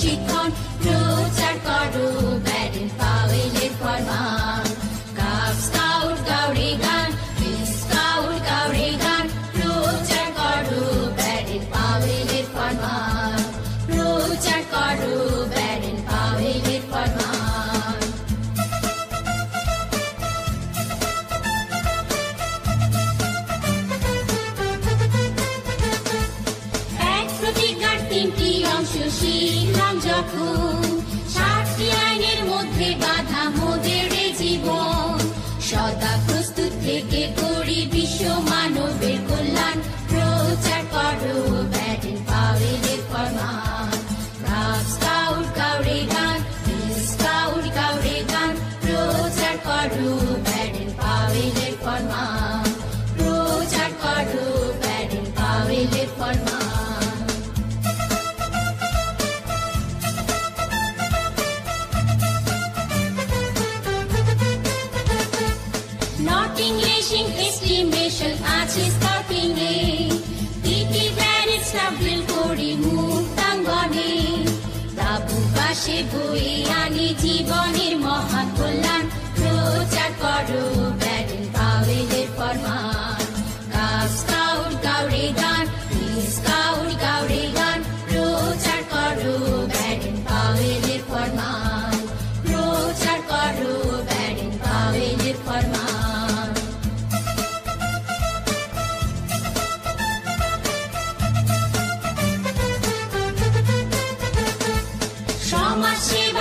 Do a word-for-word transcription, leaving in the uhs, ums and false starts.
প্রশিক্ষণ প্রচার করো ব্যাডেন পাওয়েলের ফরমান কাব স্কাউট গাউড়ে গান স্কাউট গাউড়ে গান প্রচার করো ব্যাডেন পাওয়েলের ফরমান প্রচার করো ব্যাডেন পাওয়েলের ফরমান এক প্রতিজ্ঞার তিনটি অংশ শিখলাম যখন সাতটি আইনের মধ্যে বাঁধা মোদের জীবন সদা প্রস্তুত থেকে করি বিশ্ব মানবের কল্যাণ প্রচার করো ব্যাডেন পাওয়েলের ফরমান কাব স্কাউট গাউড়ে গান স্কাউট গাউড়ে গান প্রচার করো ব্যাডেন পাওয়েলের ফরমান প্রচার করো ব্যাডেন পাওয়েলের ফরমান Noting, racing, estimation আছে স্কাউটিং এ টিটি প্যারেড স্টাবল করি মুক্তাঙ্গনে তাবু পাশে বয়ে আনি জীবনের মহা কল্যাণ প্রচার করো ব্যাডেন পাওয়েলের ফরমান কাব স্কাউট গাউড়ে গান স্কাউট গাউড়ে গান প্রচার করো ব্যাডেন পাওয়েলের ফরমান প্রচার করো ব্যাডেন পাওয়েলের ফরমান সমাজ